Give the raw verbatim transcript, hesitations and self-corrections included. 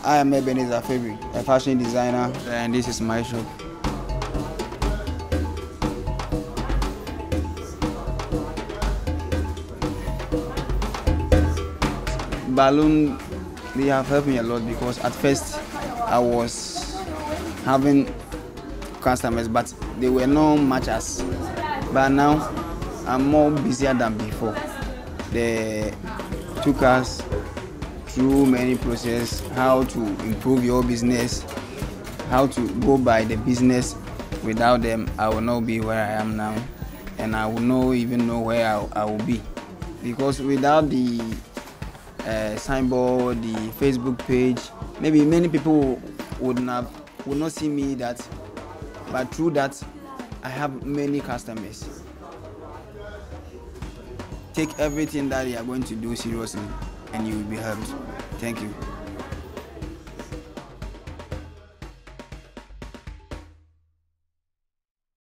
I am Ebeneezer, a fashion designer, and this is my shop. Balloon, they have helped me a lot because at first I was having customers, but they were not much as. But now I'm more busier than before. They took us through many processes, how to improve your business, how to go by the business. Without them, I will not be where I am now, and I will not even know where I, I will be. Because without the uh, signboard, the Facebook page, maybe many people would not would not see me that, but through that, I have many customers. Take everything that you are going to do seriously, and you will be helped. Thank you.